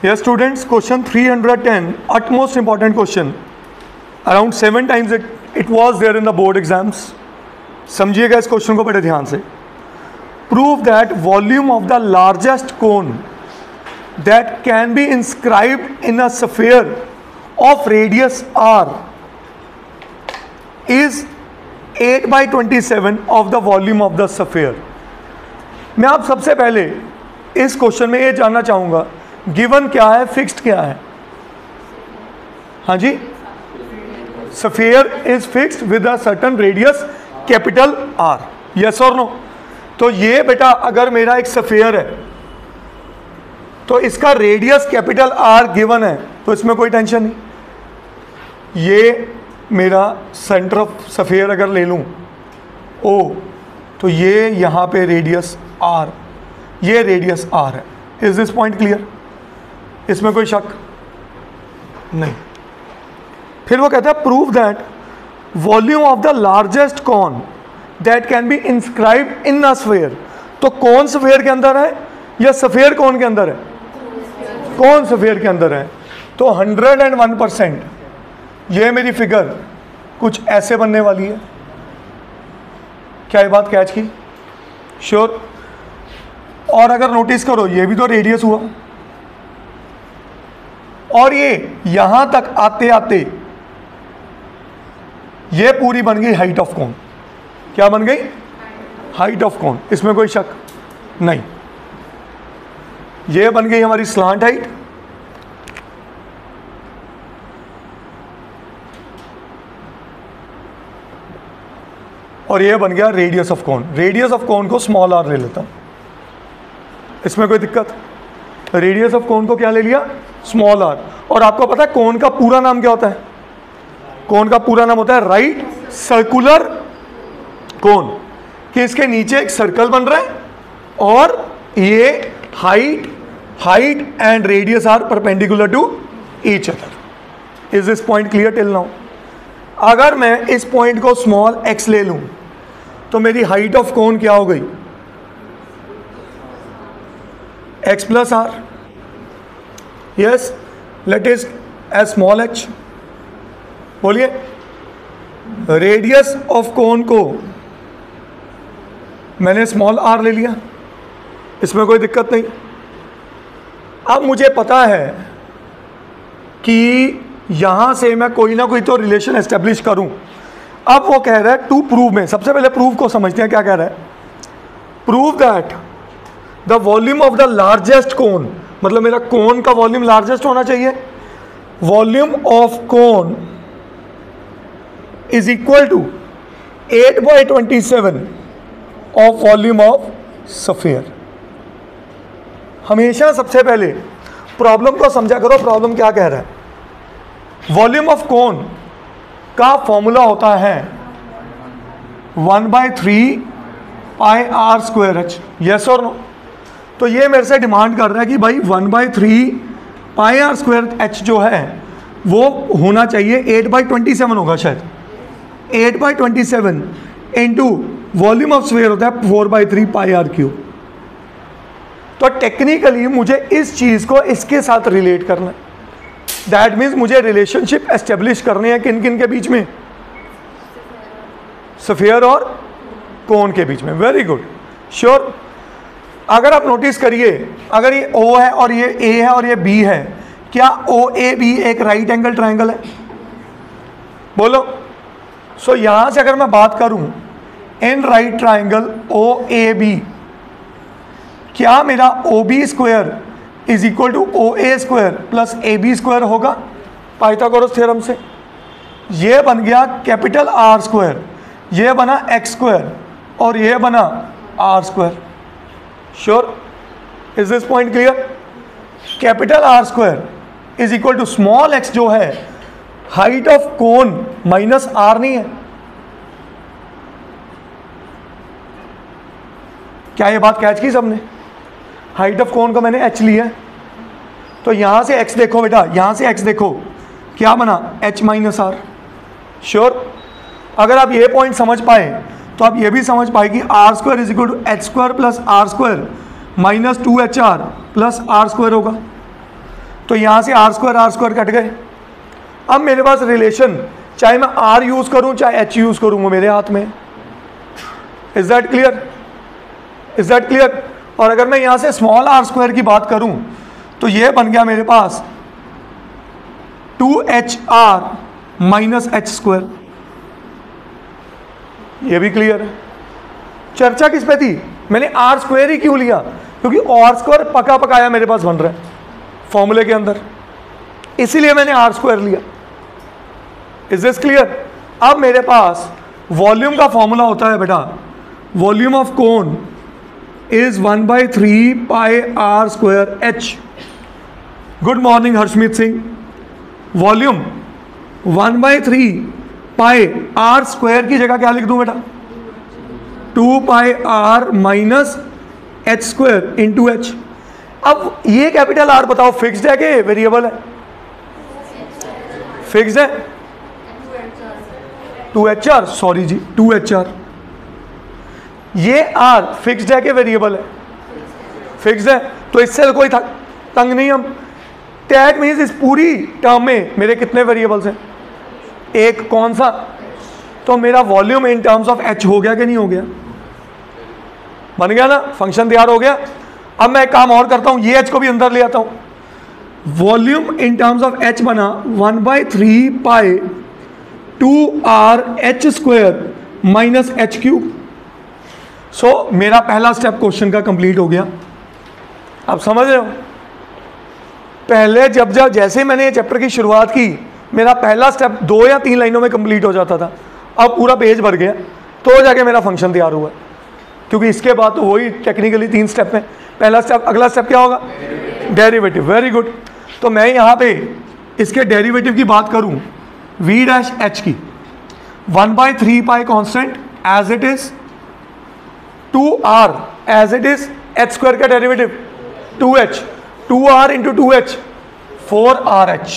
Yes students, question 310, utmost important question. Around 7 times it was there in the board exams. समझिएगा इस question को बड़े ध्यान से. Prove that volume of the largest cone that can be inscribed in a sphere of radius r is 8/27 of the volume of the sphere. मैं आप सबसे पहले इस क्वेश्चन में ये जानना चाहूँगा, गिवन क्या है, फिक्स्ड क्या है? हाँ जी, sphere is fixed with a certain radius capital R, yes और नो? तो ये बेटा अगर मेरा एक स्फीयर है तो इसका रेडियस कैपिटल आर गिवन है, तो इसमें कोई टेंशन नहीं. ये मेरा सेंटर ऑफ स्फीयर अगर ले लूँ ओ, तो ये यहाँ पे रेडियस आर, ये रेडियस आर है. Is this point clear? इसमें कोई शक नहीं. फिर वो कहता है prove that volume of the largest cone that can be inscribed in a sphere. तो कौन स्फीयर के अंदर है या स्फीयर कौन के अंदर है? कौन स्फीयर के अंदर है. तो 101% ये मेरी फिगर कुछ ऐसे बनने वाली है. क्या ये बात कैच की? श्योर. और अगर नोटिस करो, ये भी तो रेडियस हुआ, और ये यहां तक आते आते ये पूरी बन गई हाइट ऑफ कोन. क्या बन गई? Height of cone. इसमें कोई शक नहीं. ये बन गई हमारी स्लांट हाइट, और ये बन गया radius of cone. Radius of cone को स्मॉल आर ले लेता हूं, इसमें कोई दिक्कत? रेडियस ऑफ कोन को क्या ले लिया? Small R. और आपको पता है कोन का पूरा नाम क्या होता है? कोन का पूरा नाम होता है राइट सर्कुलर कोन. कि इसके नीचे एक सर्कल बन रहा है और ये height and radius R perpendicular to each other. Is this point clear till now? अगर मैं इस पॉइंट को स्मॉल एक्स ले लूं तो मेरी हाइट ऑफ कोन क्या हो गई? x plus R. Yes, let is as small H. बोलिए. रेडियस ऑफ कोन को मैंने स्मॉल आर ले लिया, इसमें कोई दिक्कत नहीं. अब मुझे पता है कि यहां से मैं कोई ना कोई तो रिलेशन एस्टेब्लिश करूं. अब वो कह रहा है टू प्रूव में, सबसे पहले प्रूव को समझते हैं. क्या कह रहा है? Prove that the volume of the largest cone, मतलब मेरा कोन का वॉल्यूम लार्जेस्ट होना चाहिए. Volume of cone is equal to 8/27 of volume of sphere. हमेशा सबसे पहले प्रॉब्लम को समझा करो. प्रॉब्लम क्या कह रहा है? वॉल्यूम ऑफ कोन का फॉर्मूला होता है 1/3 pi R square H. Yes और नो? तो ये मेरे से डिमांड कर रहा है कि भाई 1/3 पाई आर स्क्वायर एच जो है वो होना चाहिए 8/27 होगा शायद. 8/27 इंटू वॉल्यूम ऑफ स्फीयर होता है 4/3 पाई आर क्यूब. तो टेक्निकली मुझे इस चीज़ को इसके साथ रिलेट करना है. दैट मीन्स मुझे रिलेशनशिप एस्टेब्लिश करने हैं किन किन के बीच में? स्फीयर और कोन के बीच में. Very good. श्योर. अगर आप नोटिस करिए, अगर ये O है और ये A है और ये B है, क्या OAB एक राइट एंगल ट्राइंगल है? बोलो. सो यहां से अगर मैं बात करूं इन राइट ट्राइंगल OAB, क्या मेरा OB square is equal to OA square plus AB square होगा पाइथागोरस थ्योरम से? ये बन गया कैपिटल R स्क्वायर, ये बना x स्क्वायर और ये बना R square. Sure? Is this point clear? Capital R square is equal to small x जो है height of cone minus R नहीं है. क्या ये बात कैच की सबने? हाइट ऑफ कोन को मैंने h लिया, तो यहां से x देखो बेटा, यहां से x देखो क्या बना? h minus R. श्योर? अगर आप ये पॉइंट समझ पाए तो आप ये भी समझ पाए कि R square is equal to H square plus R square minus 2HR plus R square होगा. तो यहाँ से आर स्क्वायर कट गए। अब मेरे पास रिलेशन, चाहे मैं आर यूज़ करूँ चाहे एच यूज़ करूँ, वो मेरे हाथ में है। Is that clear? Is that clear? और अगर मैं यहाँ से स्मॉल आर स्क्वायर की बात करूँ तो ये बन गया मेरे पास 2HR माइनस एच स्क्वायर। ये भी क्लियर है। चर्चा किस पे थी? मैंने आर स्क्वायर ही क्यों लिया? क्योंकि आर स्क्वायर पका पकाया मेरे पास बन रहा है फॉर्मूले के अंदर, इसीलिए मैंने आर स्क्वायर लिया। Is this clear? अब मेरे पास वॉल्यूम का फॉर्मूला होता है बेटा, volume of cone is 1/3 pi R square H. Good morning Harshmeet Singh. Volume 1/3 pi R square की जगह क्या लिख दूं बेटा? 2 pi R minus H square into H. अब ये कैपिटल आर बताओ फिक्स्ड है कि वेरिएबल है? फिक्स्ड है। 2HR, सॉरी जी 2HR। ये आर फिक्स्ड है कि वेरिएबल है? फिक्स्ड है। तो इससे कोई तंग नहीं हम। दैट मीन्स इस पूरी टर्म में मेरे कितने वेरिएबल्स हैं? एक। कौन सा? तो मेरा volume in terms of H हो गया कि नहीं हो गया? बन गया ना, फंक्शन तैयार हो गया। अब मैं एक काम और करता हूं, ये एच को भी अंदर ले आता हूं। Volume in terms of H बना 1/3 pi 2R H² minus H cube. So मेरा पहला स्टेप क्वेश्चन का कंप्लीट हो गया। आप समझ रहे हो? पहले जब जैसे ही मैंने ये चैप्टर की शुरुआत की, मेरा पहला स्टेप 2 या 3 लाइनों में कंप्लीट हो जाता था। अब पूरा पेज भर गया, तो जाके मेरा फंक्शन तैयार हुआ। क्योंकि इसके बाद तो वही टेक्निकली 3 स्टेप में। पहला स्टेप, अगला स्टेप क्या होगा? डेरिवेटिव। Very good. तो मैं यहाँ पे इसके डेरिवेटिव की बात करूँ, v' की 1/3 pi constant as it is, 2R as it is, H square का derivative 2H, 2R into 2H 4RH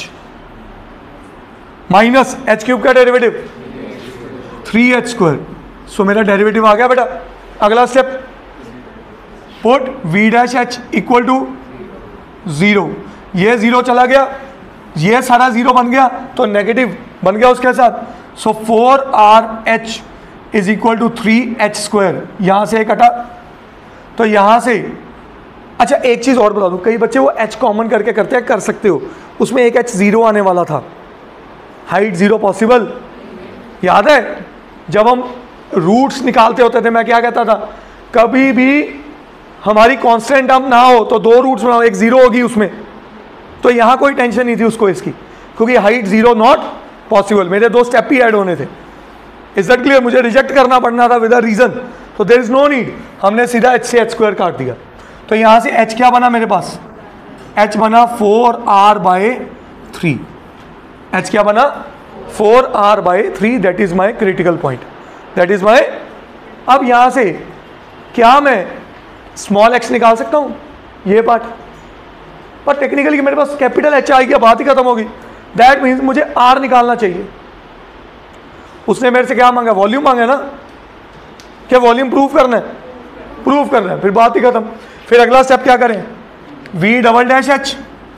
minus H cube का डेरिवेटिव 3H स्क्वायर। सो मेरा डेरिवेटिव आ गया बेटा। अगला step, put v' equal to 0। ये 0 चला गया, ये सारा 0 बन गया, तो नेगेटिव बन गया उसके साथ। So 4RH is equal to 3H square. यहां से कटा, तो यहां से अच्छा एक चीज और बता दूं, कई बच्चे वो H कॉमन करके करते हैं, कर सकते हो, उसमें एक H 0 आने वाला था। हाइट 0 पॉसिबल, याद है? जब हम रूट्स निकालते होते थे, मैं क्या कहता था, कभी भी हमारी कांस्टेंट टर्म ना हो तो 2 रूट्स बनाओ, एक 0 होगी उसमें। तो यहाँ कोई टेंशन नहीं थी उसको इसकी, क्योंकि हाइट 0 नॉट पॉसिबल। मेरे 2 स्टेप ही ऐड होने थे। Is that clear? मुझे रिजेक्ट करना पड़ना था विद अ रीजन, तो देयर इज नो नीड। हमने सीधा H से H स्क्वायर काट दिया। तो यहाँ से H क्या बना मेरे पास? H बना 4R/3। H क्या बना? 4R/3। That is my critical point, that is my. अब यहाँ से क्या मैं स्मॉल x निकाल सकता हूँ? ये पार्ट, पर टेक्निकली मेरे पास कैपिटल H आएगी, बात ही खत्म होगी। दैट मीन्स मुझे R निकालना चाहिए। उसने मेरे से क्या मांगा? वॉल्यूम मांगा ना। क्या वॉल्यूम प्रूफ करना है? प्रूफ करना है, फिर बात ही खत्म। फिर अगला स्टेप क्या करें? v''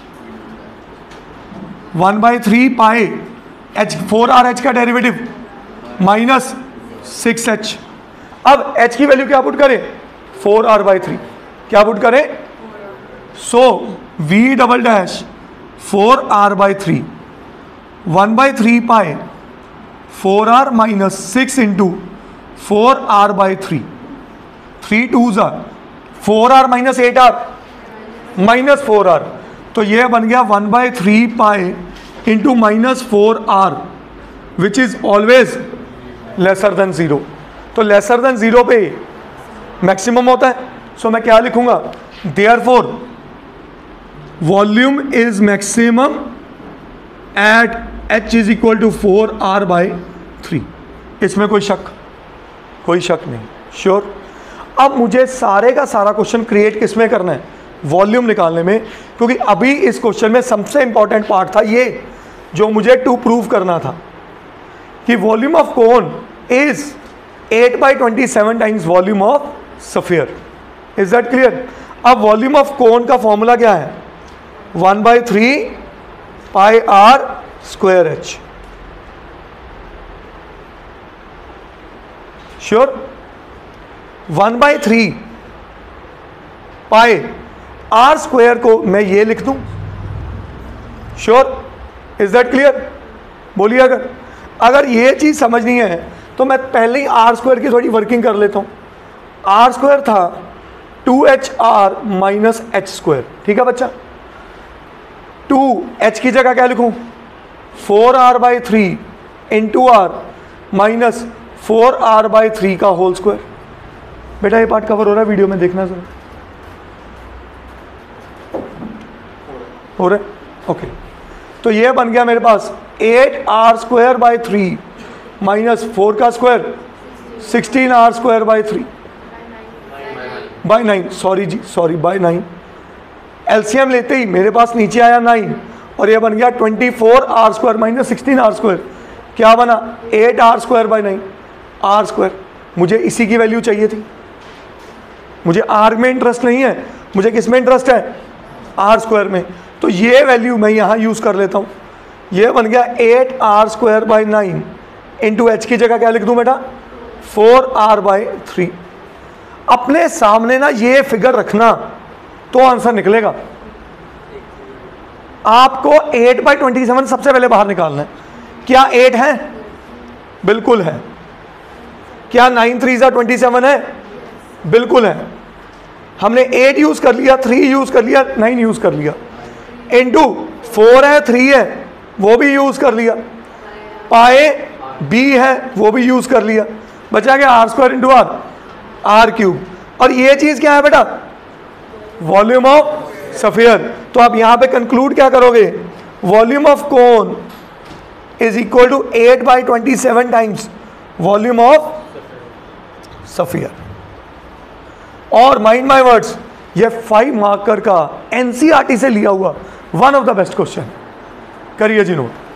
1/3 पाई H 4RH का डेरिवेटिव माइनस 6H। अब H की वैल्यू क्या पुट करें? 4R/3। क्या पुट करें? So v'' 4R/3 1/3 pi 4R minus 6 into 4R/3। 3 2s are 4R minus 8R minus 4R। तो ये बन गया 1/3 pi into minus 4R which is always lesser than 0। तो लेसर देन 0 पे मैक्सिमम होता है। सो मैं क्या लिखूंगा? Therefore volume is maximum at H is equal to 4R/3। इसमें कोई शक नहीं। श्योर? अब मुझे सारे का सारा क्वेश्चन क्रिएट किस में करना है? वॉल्यूम निकालने में, क्योंकि अभी इस क्वेश्चन में सबसे इंपॉर्टेंट पार्ट था ये, जो मुझे टू प्रूव करना था कि volume of cone is 8/27 times volume of sphere. Is that clear? अब वॉल्यूम ऑफ कोन का फॉर्मूला क्या है? 1/3 pi R square H. Sure? 1/3 pi R square को मैं ये लिख दूं। श्योर? Is that clear? बोलिए। अगर ये चीज समझनी है तो मैं पहले ही आर स्क्वायर की थोड़ी वर्किंग कर लेता हूं। आर स्क्वायर था 2HR माइनस एच स्क्वायर, ठीक है बच्चा। 2h की जगह क्या लिखूं? 4R/3 into are minus 4R/3 का होल स्क्वायर। बेटा ये पार्ट कवर हो रहा है वीडियो में, देखना जरा। हो रहा है? ओके। तो ये बन गया मेरे पास 8R² माइनस 4 का स्क्वायर 16R² बाई 9, सॉरी जी, सॉरी, बाई 9। एलसीएम लेते ही मेरे पास नीचे आया 9 और ये बन गया 24R² माइनस 16R²। क्या बना? 8R² by 9 R²। मुझे इसी की वैल्यू चाहिए थी। मुझे आर में इंटरेस्ट नहीं है, मुझे किस में इंटरेस्ट है? R² में। तो ये वैल्यू मैं यहाँ यूज़ कर लेता हूँ। ये बन गया 8R² बाई 9 इंटू एच की जगह क्या लिख दूँ बेटा? 4R/3। अपने सामने ना ये फिगर रखना तो आंसर निकलेगा। आपको 8/27 सबसे पहले बाहर निकालना है। क्या 8 है? बिल्कुल है। क्या 9 3 27 है? बिल्कुल है। हमने 8 यूज कर लिया, 3 यूज कर लिया, 9 यूज कर लिया। इंटू 4 है, 3 है, वो भी यूज कर लिया। पाए बी है, वो भी यूज कर लिया। बचा गया R² इंटू R³ और ये चीज क्या है बेटा? Volume of sphere. तो आप यहां पे कंक्लूड क्या करोगे? Volume of cone is equal to 8/27 times volume of sphere. और माइंड माय वर्ड्स, ये 5 मार्कर का एनसीईआरटी से लिया हुआ one of the best question. करिए जी नोट।